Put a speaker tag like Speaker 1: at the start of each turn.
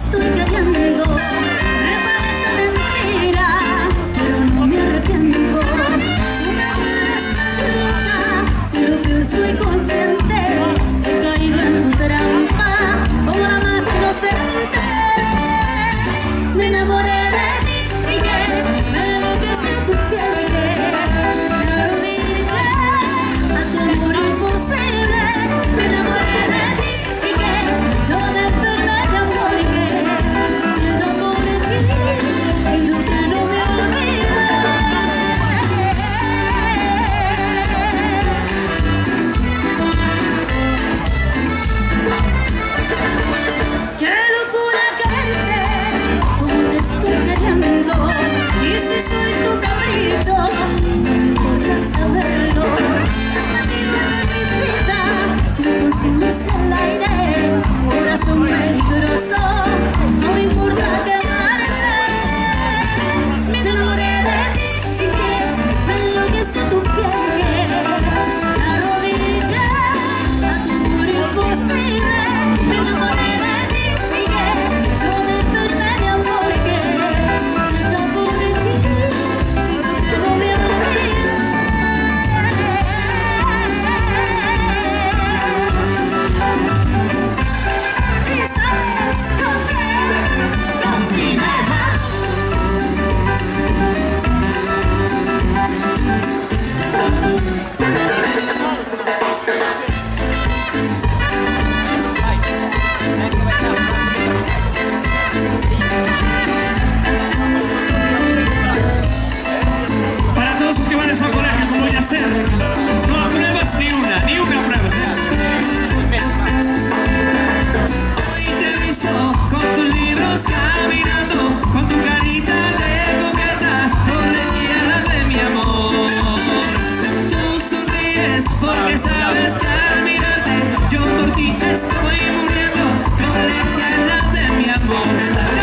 Speaker 1: estoy queriendo. Me parece mentira, pero no me arrepiento. Una vida, pero peor soy consciente. He caído en tu trampa, como la más inocente. Me enamoré de ti y que me enloquece tu piel. Me arrodillé a tu amor imposible. Me enamoré de ti y que yo me enfermé de amor y que me enamoré de ti y tú que no me ¡qué locura quererte! Como te estoy queriendo. Y si soy tu capricho, no me importa saberlo. Hasta ti de mi vida, me consumes el aire. Corazón peligroso, no me importa quemarte. Me enamoré de ti y que me enloquece tu piel. Me arrodillé a tu amor imposible. Me enamoré de ti y que yo me enfermé de amor y que me enamoré de ti y tú que no me olvides. Y sabes con qué cocinar.
Speaker 2: Para todos los que van a su colegio, como voy a hacer, no apruebas ni una prueba. Hoy te he visto con tus libros caminando, con tu carita de coqueta, por la tierra de mi amor. Tú sonríes porque sabes que al mirarte, yo por ti estoy muriendo, con la tierra de mi amor.